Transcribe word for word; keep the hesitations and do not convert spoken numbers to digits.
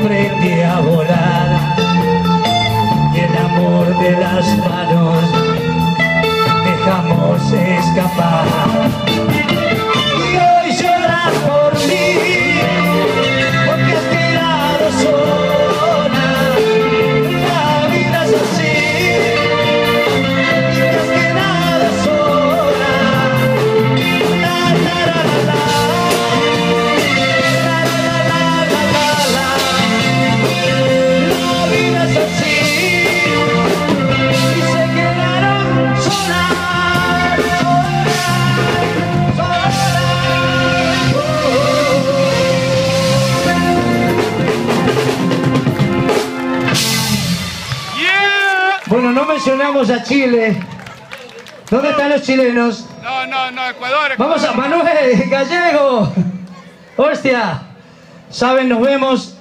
aprendí a volar y el amor de las manos dejamos escapar. Y hoy lloras por mí porque has quedado sola. La vida es así y te has quedado sola. La, la, la, la, la. Bueno, no mencionamos a Chile. ¿Dónde están los chilenos? No, no, no, Ecuador, Ecuador. Vamos a Manuel Gallego. Hostia. Saben, nos vemos